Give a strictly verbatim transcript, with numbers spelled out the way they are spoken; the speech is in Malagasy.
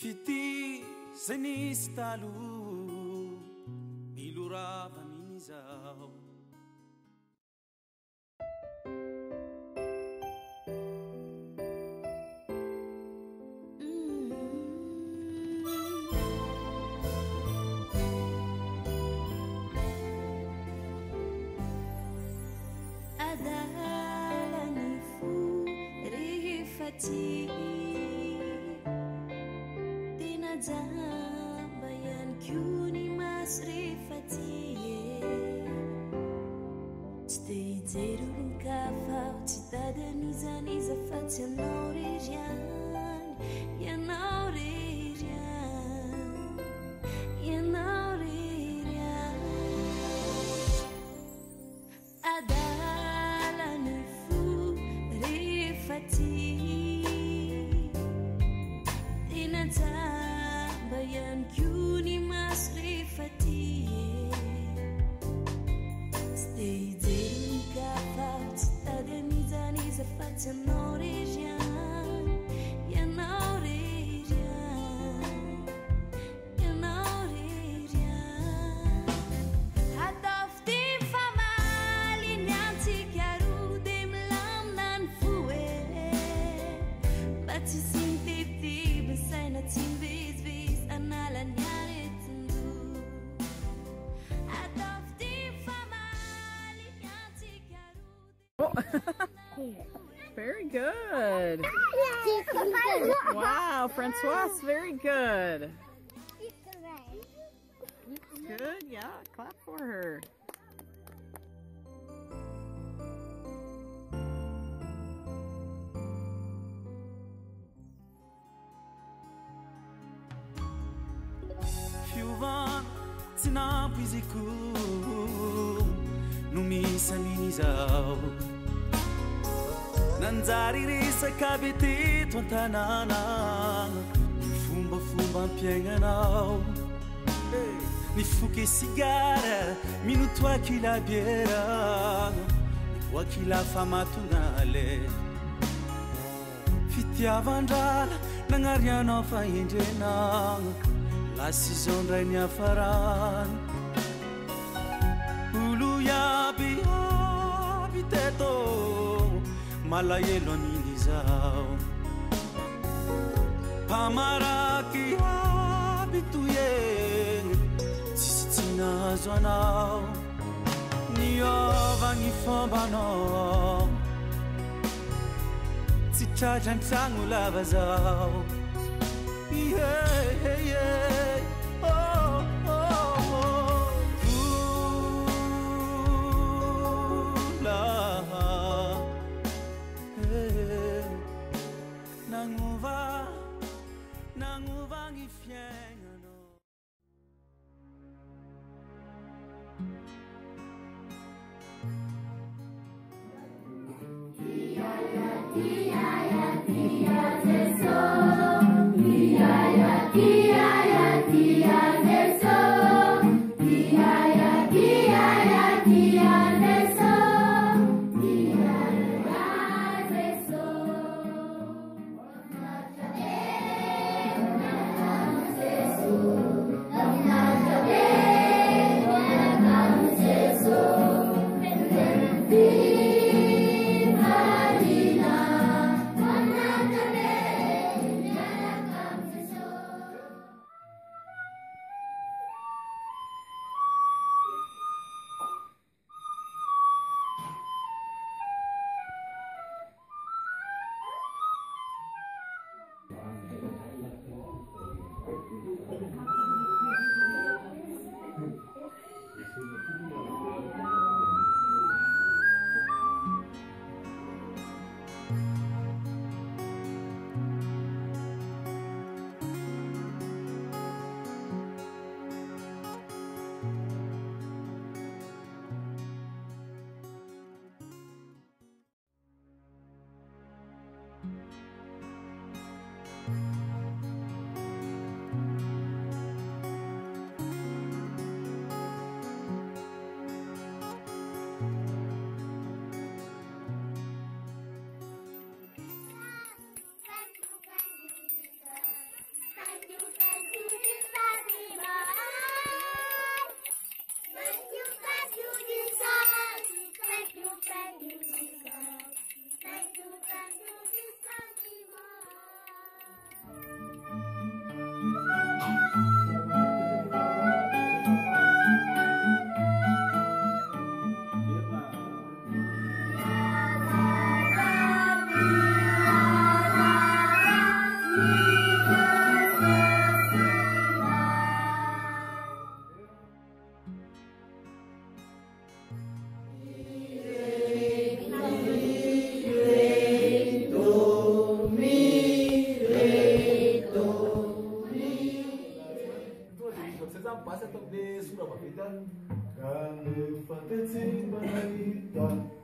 Fiti zenistalo milurava minizao Adalani fu rifati bayan kuni mas rifati stay zerun kafau citada niza niza fatia naurijan ya naurijan ya naurijan adalani fu rifati bayan kuni mas rifati stay zerun kafau citada niza niza fatia naurijan ya naurijan ya naurijan hadafti famali nyanti karu demlam nan fue bati sintiti besaina timbi Very good. Wow, François, very good. Good, yeah, clap for her. Fiuvan sinapiziku numisa minizao nanjary resaka be teto an-tanàna ny fombafomba ampiaignanao nifoky sigara minotoaky la biera nivoaky la famatonale fitiavan-drala nagnarianao fahendrenagna lasizao ndray ny hafarany olo iaby aby teto malahelo amin'izao mpamaraky aby toyegny tsisy tsy nahazo anao niova ny fombanao tsy tratran-tragno lava zao yeah, yeah. Oh, oh, oh. Vola Nanguva, nanguva ngi fiengano. Dia ya dia ya dia zeso. Dia ya dia ya dia zeso. Dia ya dia ya dia zeso. Dia ya zeso. so.